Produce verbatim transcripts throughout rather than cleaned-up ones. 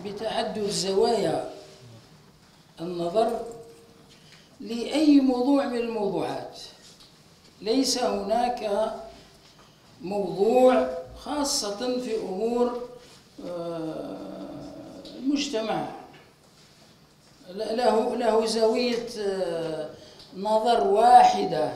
بتعدد زوايا النظر لأي موضوع من الموضوعات. ليس هناك موضوع خاصة في أمور المجتمع له له زاوية نظر واحدة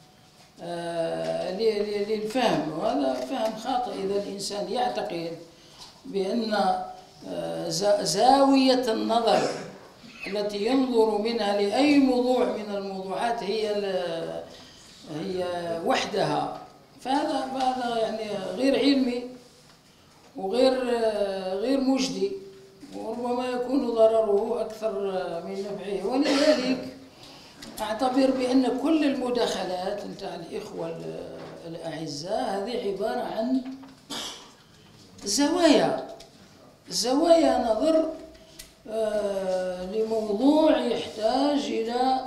للفهم، وهذا فهم خاطئ إذا الإنسان يعتقد بأن زاوية النظر التي ينظر منها لأي موضوع من الموضوعات هي هي وحدها، فهذا فهذا يعني غير علمي وغير غير مجدي، وربما يكون ضرره أكثر من نفعه. ولذلك أعتبر بأن كل المداخلات نتاع الإخوة الأعزاء هذه عبارة عن زوايا زوايا نظر لموضوع يحتاج إلى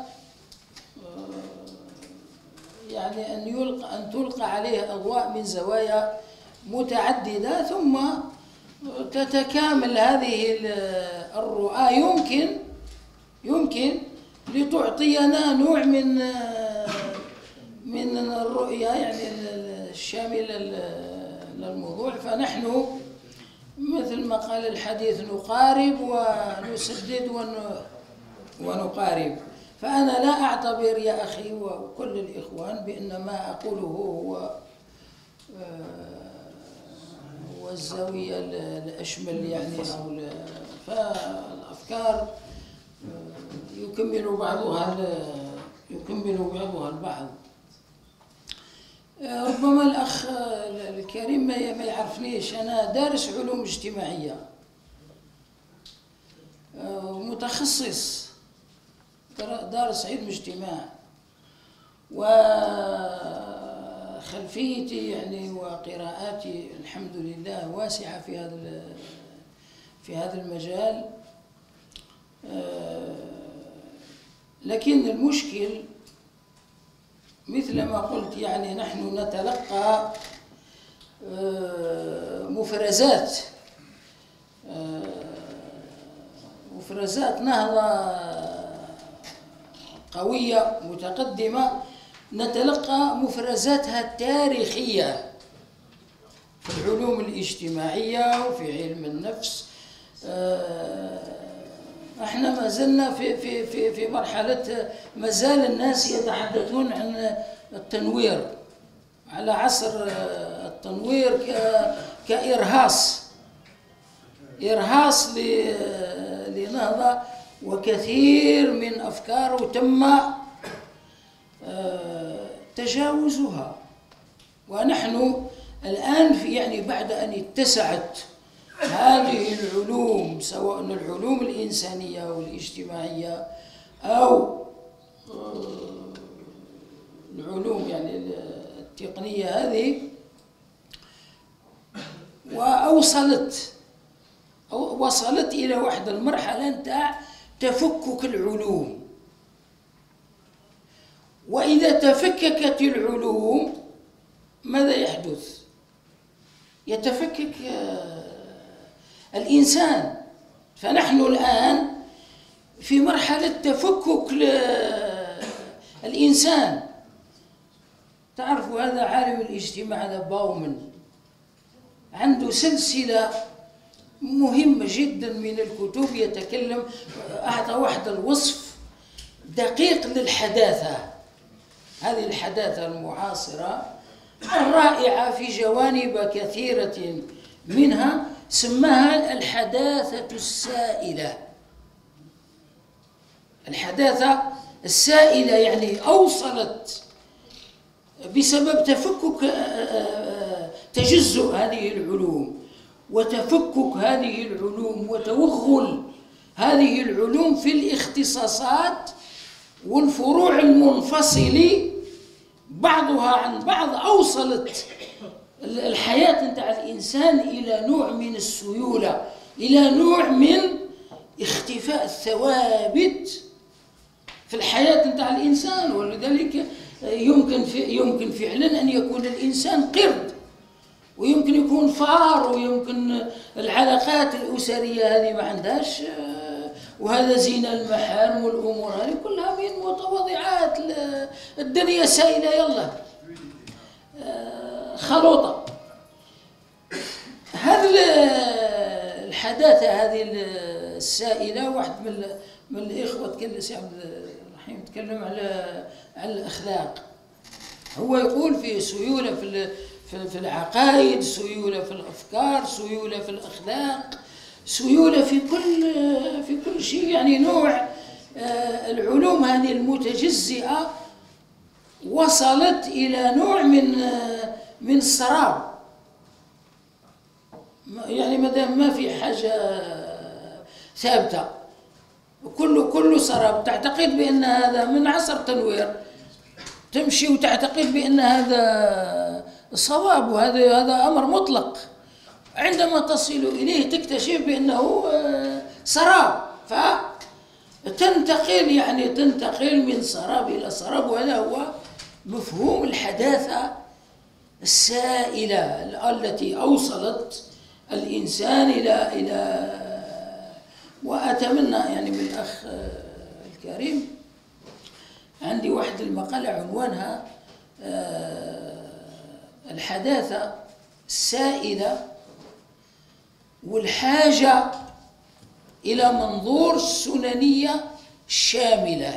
يعني أن يلقى أن تلقى عليه أضواء من زوايا متعددة، ثم تتكامل هذه الرؤى. يمكن يمكن لتعطينا نوع من من الرؤية يعني الشاملة للموضوع. فنحن مثل ما قال الحديث نقارب ونسدد ونقارب. فأنا لا أعتبر يا أخي وكل الإخوان بأن ما أقوله هو هو الزاوية الأشمل يعني، أو فالأفكار يكمل بعضها يكمل بعضها البعض. ربما الأخ الكريم ما يعرفنيش، أنا دارس علوم اجتماعية متخصص، دارس علم اجتماع، وخلفيتي يعني وقراءاتي الحمد لله واسعة في هذا في هذا المجال. لكن المشكل مثل ما قلت يعني نحن نتلقى مفرزات مفرزات نهضة قوية متقدمة، نتلقى مفرزاتها التاريخية في العلوم الاجتماعية وفي علم النفس. احنا ما زلنا في في في في مرحلة ما زال الناس يتحدثون عن التنوير على عصر التنوير كإرهاص إرهاص لنهضة، وكثير من أفكاره تم تجاوزها. ونحن الآن في يعني بعد أن اتسعت هذه العلوم سواء العلوم الإنسانية والاجتماعية أو العلوم يعني التقنية هذه، وأوصلت أو وصلت إلى واحدة المرحلة نتاع تفكك العلوم. وإذا تفككت العلوم ماذا يحدث؟ يتفكك الإنسان. فنحن الآن في مرحلة تفكك الإنسان. تعرفوا هذا عالم الاجتماع هذا باومن عنده سلسلة مهمة جدا من الكتب يتكلم، أعطى واحد الوصف دقيق للحداثة، هذه الحداثة المعاصرة الرائعة في جوانب كثيرة منها، سماها الحداثة السائلة. الحداثة السائلة يعني أوصلت بسبب تفكك تجزؤ هذه العلوم وتفكك هذه العلوم وتوغل هذه العلوم في الاختصاصات والفروع المنفصلة بعضها عن بعض، أوصلت الحياة نتاع الإنسان إلى نوع من السيولة، إلى نوع من اختفاء الثوابت في الحياة نتاع الإنسان. ولذلك يمكن يمكن فعلا أن يكون الإنسان قرد ويمكن يكون فار، ويمكن العلاقات الأسرية هذه ما عندهاش، وهذا زين المحارم والأمور هذه كلها من متواضعات الدنيا سائلة، يلا خلوطة. هذه الحداثة هذه السائلة، واحد من من الإخوة تكلم سي عبد الرحيم تكلم على على الأخلاق. هو يقول في سيولة في في العقائد، سيولة في الأفكار، سيولة في الأخلاق، سيولة في كل في كل شيء. يعني نوع العلوم هذه المتجزئة وصلت إلى نوع من من السراب. يعني ما دام ما في حاجة ثابتة، كله كله سراب، تعتقد بأن هذا من عصر تنوير، تمشي وتعتقد بأن هذا صواب، وهذا هذا أمر مطلق. عندما تصل إليه تكتشف بأنه سراب، فتنتقل يعني تنتقل من سراب إلى سراب. وهذا هو مفهوم الحداثة السائلة التي أوصلت الإنسان إلى إلى وأتمنى يعني من الأخ الكريم، عندي واحد المقالة عنوانها الحداثة السائلة والحاجة إلى منظور سننية شاملة.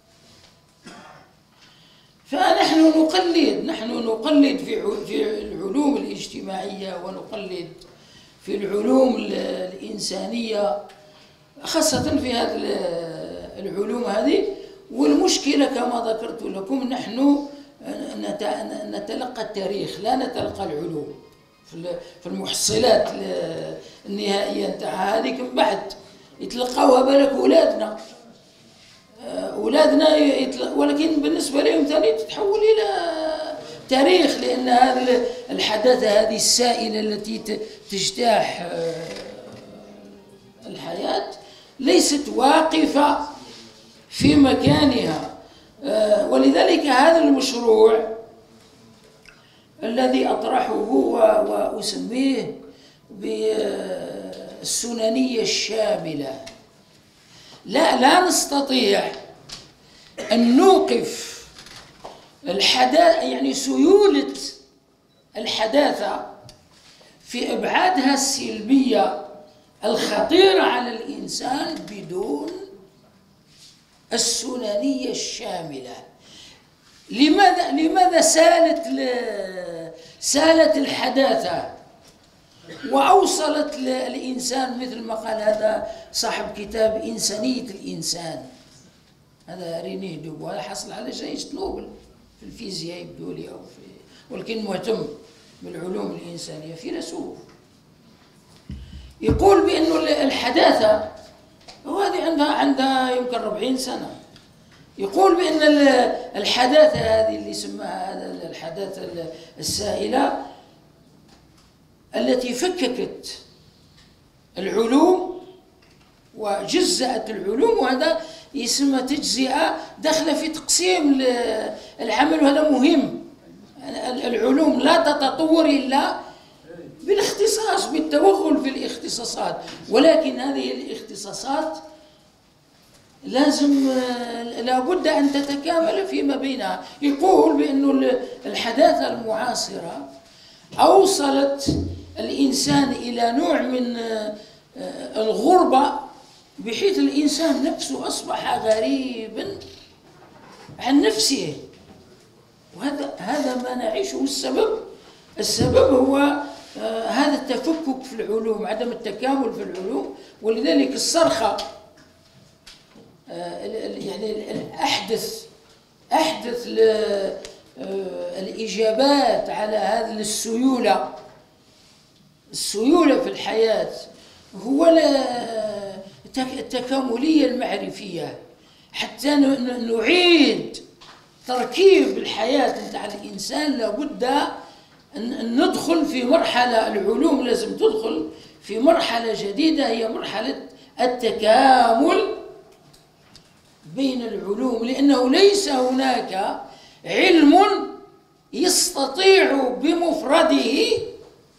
فنحن نقلد نحن نقلد في في العلوم الاجتماعية، ونقلد في العلوم الإنسانية، خاصة في هذه العلوم هذه. والمشكلة كما ذكرت لكم، نحن نتلقى التاريخ لا نتلقى العلوم. في المحصلات النهائية نتاعها هذيك من بعد يتلقاوها بالك أولادنا أولادنا ولكن بالنسبة لهم ثاني تتحول إلى تاريخ، لأن هذه الحداثة هذه السائلة التي تجتاح الحياة ليست واقفة في مكانها. ولذلك هذا المشروع الذي أطرحه وأسميه بالسننية الشاملة، لا لا نستطيع أن نوقف الحداثة، يعني سيولة الحداثة في أبعادها السلبية الخطيرة على الإنسان بدون السننية الشاملة. لماذا لماذا سالت سالت الحداثة وأوصلت الإنسان، مثل ما قال هذا صاحب كتاب إنسانية الإنسان، هذا رينيه دوبو، هذا حصل على جائزة نوبل في الفيزياء يبدو لي، أو في ولكن مهتم بالعلوم الإنسانية، فيلسوف. يقول بأنه الحداثة، وهذه عندها عندها يمكن أربعين سنة، يقول بأن الحداثة هذه اللي سماها هذا الحداثة السائلة التي فككت العلوم وجزأت العلوم، وهذا يسمى تجزئة داخلة في تقسيم العمل، وهذا مهم. العلوم لا تتطور إلا بالاختصاص، بالتوغل في الاختصاصات، ولكن هذه الاختصاصات لازم لابد أن تتكامل فيما بينها. يقول بأن الحداثة المعاصرة أوصلت الإنسان إلى نوع من الغربة، بحيث الإنسان نفسه أصبح غريبا عن نفسه، وهذا هذا ما نعيشه. السبب السبب هو هذا التفكك في العلوم، عدم التكامل في العلوم. ولذلك الصرخة يعني أحدث أحدث الإجابات على هذه السيولة السيولة في الحياة هو التكاملية المعرفية، حتى نعيد تركيب الحياة نتاع الإنسان. لابد أن ندخل في مرحلة، العلوم لازم تدخل في مرحلة جديدة، هي مرحلة التكامل بين العلوم، لأنه ليس هناك علم يستطيع بمفرده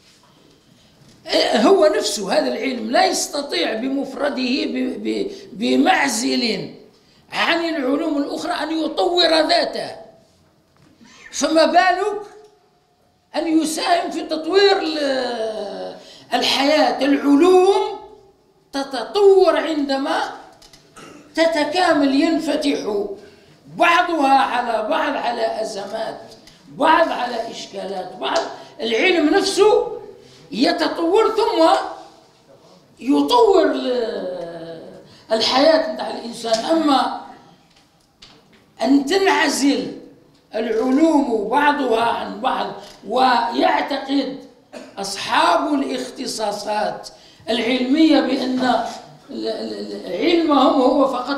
هو نفسه هذا العلم لا يستطيع بمفرده بمعزل عن العلوم الأخرى أن يطور ذاته، فما بالك أن يساهم في تطوير الحياة. العلوم تتطور عندما تتكامل، ينفتح بعضها على بعض، على أزمات بعض، على إشكالات بعض. العلم نفسه يتطور ثم يطور الحياة نتاع الإنسان. أما أن تنعزل العلوم بعضها عن بعض ويعتقد أصحاب الاختصاصات العلمية بأن علمهم هو فقط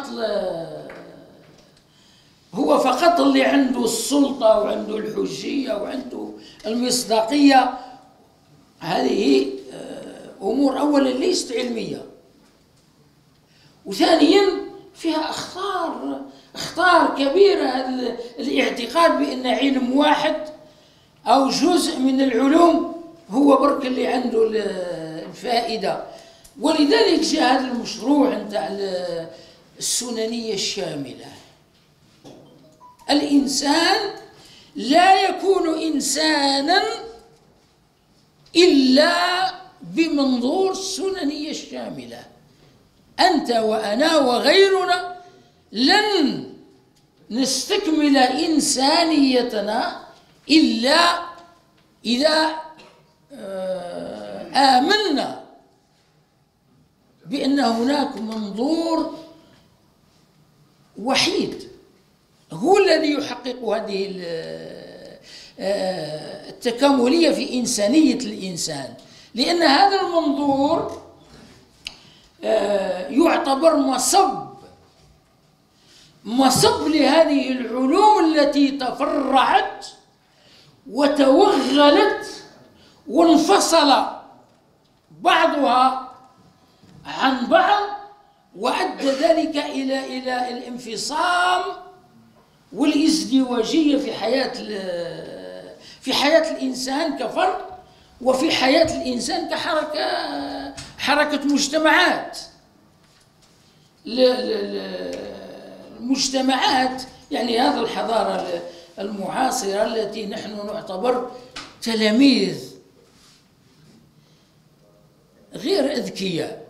هو فقط اللي عنده السلطة وعنده الحجية وعنده المصداقية، هذه أمور أولا ليست علمية، وثانيا فيها أخطار أخطار كبيرة. الاعتقاد بأن علم واحد أو جزء من العلوم هو برك اللي عنده الفائدة. ولذلك جاء هذا المشروع نتاع السننية الشاملة. الإنسان لا يكون إنسانا إلا بمنظور السننية الشاملة. أنت وأنا وغيرنا لن نستكمل إنسانيتنا إلا إذا آمنا بأن هناك منظور وحيد هو الذي يحقق هذه التكاملية في إنسانية الإنسان، لأن هذا المنظور يعتبر مصب مصب لهذه العلوم التي تفرعت وتوغلت وانفصل بعضها عن بعض، وأدى ذلك إلى إلى الانفصام والازدواجية في حياة في حياة الإنسان كفرد، وفي حياة الإنسان كحركة حركة مجتمعات. المجتمعات يعني هذه الحضارة المعاصرة التي نحن نعتبر تلاميذ غير أذكياء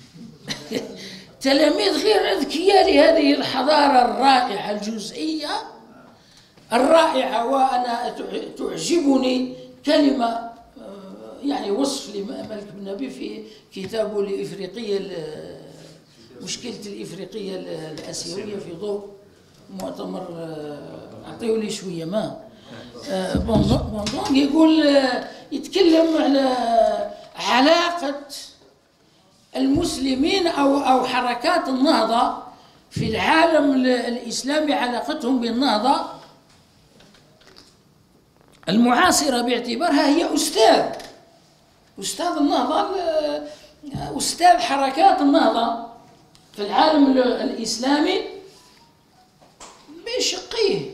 تلاميذ غير أذكياء لهذه الحضارة الرائعة الجزئية الرائعة. وأنا تعجبني كلمة يعني وصف لملك بن نبي في كتابه الإفريقية، مشكلة الإفريقية الآسيوية في ضوء مؤتمر، أعطيه لي شوية ما بونزون، يقول يتكلم على علاقة المسلمين أو أو حركات النهضة في العالم الإسلامي، علاقتهم بالنهضة المعاصرة باعتبارها هي أستاذ أستاذ النهضة، أستاذ حركات النهضة في العالم الإسلامي بشقيه،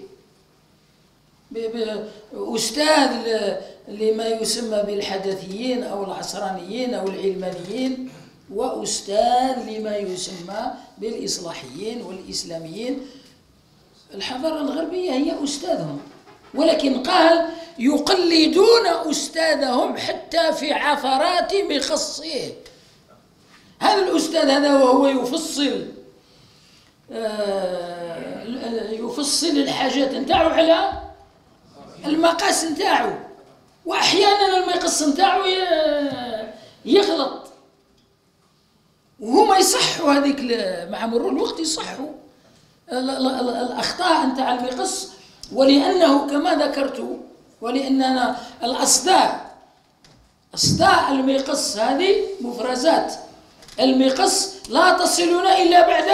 أستاذ لما يسمى بالحدثيين أو العصرانيين أو العلمانيين، وأستاذ لما يسمى بالإصلاحيين والإسلاميين. الحضارة الغربية هي أستاذهم، ولكن قال يقلدون أستاذهم حتى في عثرات مخصه. هذا الأستاذ هذا وهو يفصل يفصل الحاجات نتاعو على المقاس نتاعو، وأحيانا المقص نتاعو يغلط وهما يصحوا هذيك مع مرور الوقت يصحوا الأخطاء نتاع المقص. ولأنه كما ذكرت، ولأننا الأصداء أصداء المقص هذه مفرزات المقص لا تصلنا إلا بعد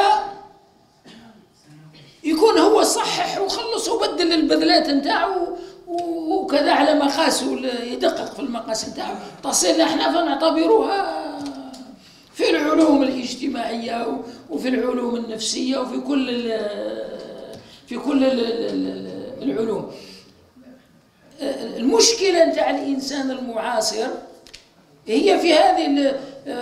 يكون هو صحح وخلص وبدل البذلات نتاعو وكذا على مقاسه، يدقق في المقاس نتاعو، تصلنا احنا فنعتبروها في العلوم الاجتماعية وفي العلوم النفسية وفي كل في كل العلوم. المشكلة نتاع الإنسان المعاصر هي في هذه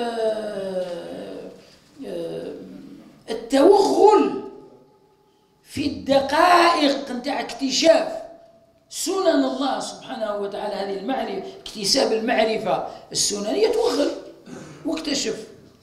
التوغل في الدقائق نتاع اكتشاف سنن الله سبحانه وتعالى، هذه المعرفة، اكتساب المعرفة السننية، توغل واكتشف.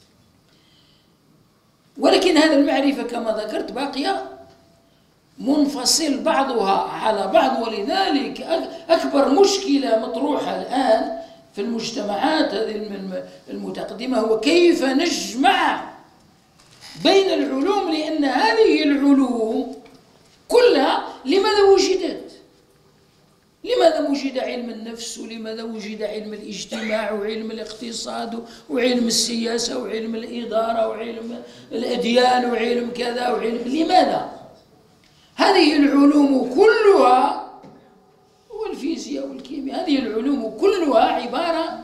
ولكن هذه المعرفة كما ذكرت باقية منفصل بعضها على بعض، ولذلك أكبر مشكلة مطروحة الآن في المجتمعات هذه المتقدمة هو كيف نجمع بين العلوم، لأن هذه العلوم كلها لماذا وجدت؟ لماذا وجد علم النفس، ولماذا وجد علم الاجتماع وعلم الاقتصاد وعلم السياسة وعلم الإدارة وعلم الأديان وعلم كذا وعلم، لماذا؟ هذه العلوم كلها، والفيزياء والكيمياء، هذه العلوم كلها عبارة،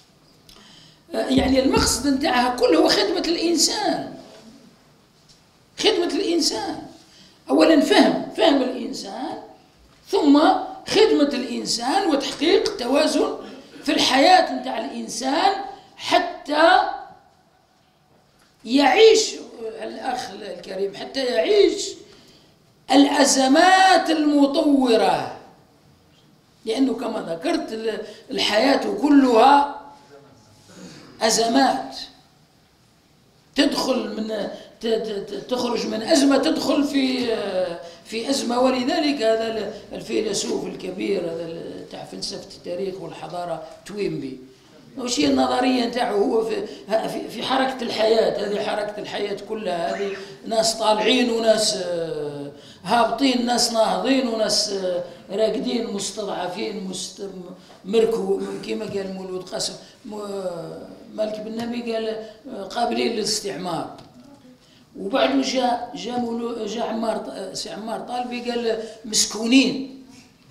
يعني المقصد نتاعها كله هو خدمة الإنسان، خدمة الإنسان. أولا فهم فهم الإنسان، ثم خدمة الإنسان وتحقيق توازن في الحياة نتاع الإنسان حتى يعيش الأخ الكريم، حتى يعيش الأزمات المطورة، لأنه كما ذكرت الحياة كلها أزمات، تدخل من تخرج من أزمة تدخل في في أزمة. ولذلك هذا الفيلسوف الكبير هذا تاع فلسفة التاريخ والحضارة توينبي، وش هي النظرية نتاعو؟ هو في في حركة الحياة، هذه حركة الحياة كلها، هذه ناس طالعين وناس هابطين، ناس ناهضين وناس راقدين، مستضعفين، مست مركو، كما قال مولود قاسم مالك بن نبي، قال قابلين للاستعمار. وبعد جاء جاء جاء عمار سي عمار طالبي قال مسكونين،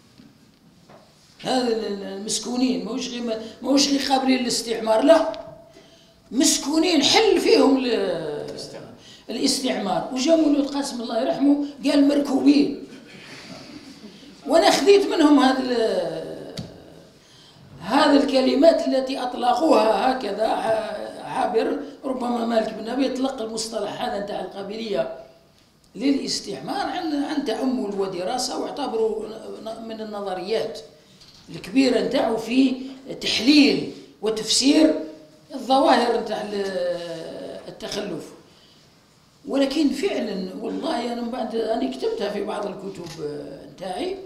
هذا المسكونين ماهوش غير ماهوش غير قابلين للاستعمار، لا مسكونين حل فيهم الاستعمار. وجاء مولود قاسم الله يرحمه قال مركوبين. وانا خذيت منهم هذا هذه الكلمات التي اطلقوها هكذا عابر، ربما مالك بن نبي يطلق المصطلح هذا نتاع القابليه للاستعمار عن عن تامل ودراسه، واعتبروا من النظريات الكبيره نتاعو في تحليل وتفسير الظواهر نتاع التخلف. ولكن فعلا والله انا من بعد انا كتبتها في بعض الكتب نتاعي،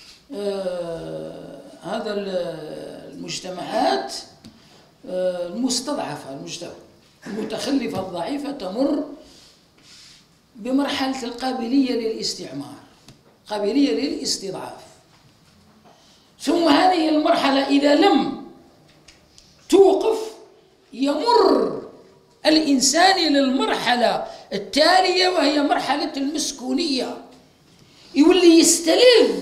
آه هذا المجتمعات المستضعفة، المجتمع المتخلفة الضعيفة تمر بمرحلة القابلية للاستعمار، قابلية للاستضعاف. ثم هذه المرحلة إذا لم توقف يمر الإنسان إلى المرحلة التالية، وهي مرحلة المسكونية، يولي يستلذ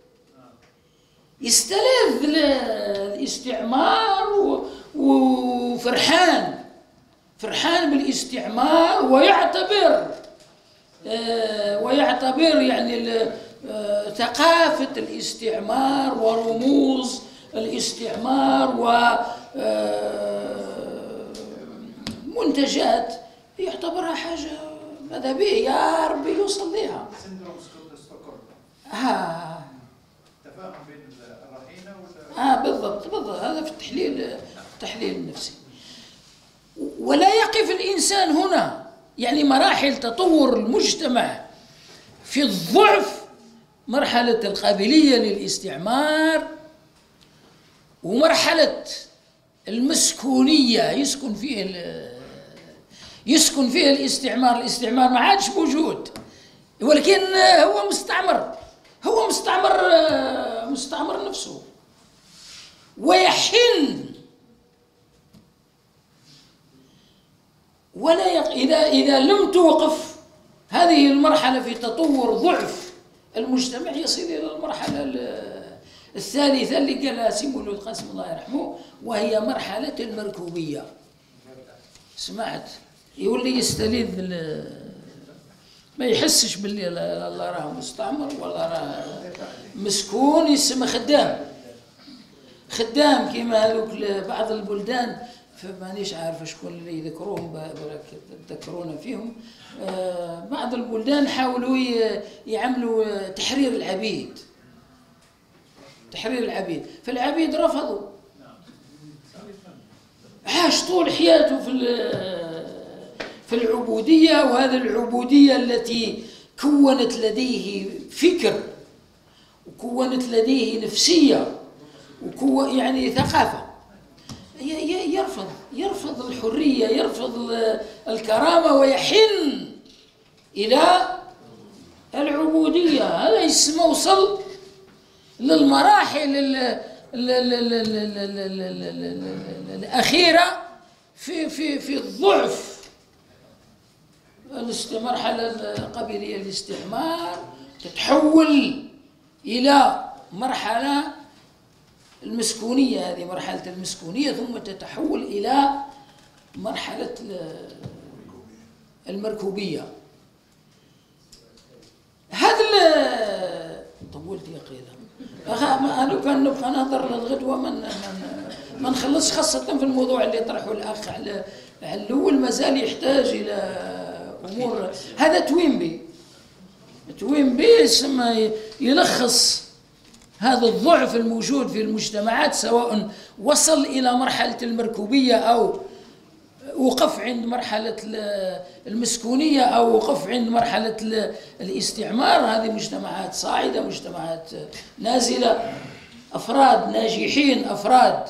يستلذ الاستعمار وفرحان فرحان بالاستعمار، ويعتبر ويعتبر يعني ثقافة الاستعمار ورموز الاستعمار ومنتجات يعتبرها حاجة ماذا به يا ربي يوصل لها. ها تفاهم بين الرهينة اه بالضبط بالضبط، هذا في التحليل التحليل النفسي. ولا يقف الإنسان هنا، يعني مراحل تطور المجتمع في الضعف، مرحلة القابلية للاستعمار ومرحلة المسكونية، يسكن فيه يسكن فيه الاستعمار. الاستعمار ما عادش موجود، ولكن هو مستعمر، هو مستعمر مستعمر نفسه، ويحن ولا يق... إذا إذا لم توقف هذه المرحلة في تطور ضعف المجتمع، يصل إلى المرحلة الثالثة اللي قالها سي مولود قاسم الله يرحمه، وهي مرحلة المركوبية. سمعت؟ يولي يستلذ ما يحسش باللي الله راه مستعمر ولا راه مسكون، يسمى خدام. خدام كيما هذوك بعض البلدان، فمانيش عارف شكون اللي يذكروهم برك تذكرونا فيهم. آه بعض البلدان حاولوا يعملوا تحرير العبيد، تحرير العبيد، فالعبيد رفضوا. عاش طول حياته في في العبودية، وهذه العبودية التي كونت لديه فكر وكونت لديه نفسية وكو يعني ثقافة. يرفض يرفض الحرية، يرفض الكرامة، ويحن إلى العبودية. هذا اسمه وصل للمراحل الأخيرة في في في الضعف. المرحلة القبلية الاستعمار تتحول إلى مرحلة المسكونية، هذه مرحلة المسكونية، ثم تتحول إلى مرحلة المركوبية. هذا طولت يا قيلة، لو كان نبقى نهضر للغدوة من ما نخلصش، خاصة في الموضوع اللي طرحه الأخ على الأول، مازال يحتاج إلى أمور. هذا توينبي، توينبي يسمى يلخص هذا الضعف الموجود في المجتمعات، سواء وصل إلى مرحلة المركوبية أو وقف عند مرحلة المسكونية أو وقف عند مرحلة الاستعمار. هذه مجتمعات صاعدة، مجتمعات نازلة، أفراد ناجحين، أفراد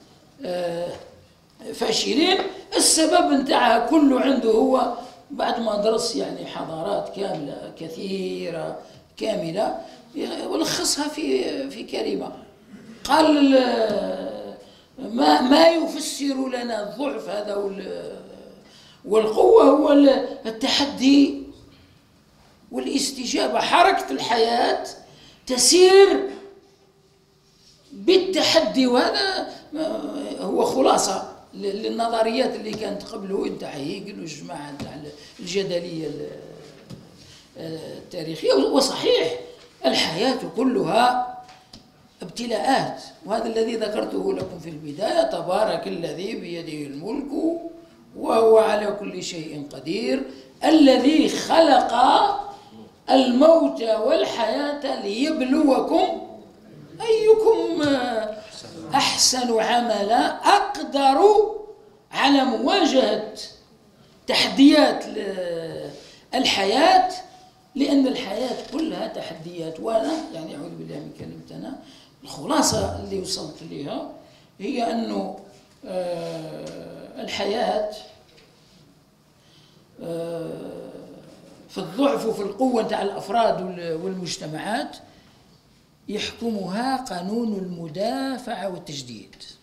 فاشلين. السبب نتاعها كله عنده هو بعد ما درس يعني حضارات كاملة كثيرة كاملة، ولخصها في في كلمة. قال ما ما يفسر لنا الضعف هذا والقوة هو التحدي والاستجابة. حركة الحياة تسير بالتحدي، وهذا هو خلاصة للنظريات اللي كانت قبله نتاع هيجل والجماعة نتاع الجدلية التاريخية. وصحيح الحياة كلها ابتلاءات، وهذا الذي ذكرته لكم في البداية: تبارك الذي بيده الملك وهو على كل شيء قدير، الذي خلق الموت والحياة ليبلوكم أيكم أحسن عملا، أقدر على مواجهة تحديات الحياة، لأن الحياة كلها تحديات. وأنا يعني أعوذ بالله من كلمة أنا، الخلاصة اللي وصلت لها هي أنه الحياة في الضعف وفي القوة نتاع الأفراد والمجتمعات يحكمها قانون المدافعة والتجديد.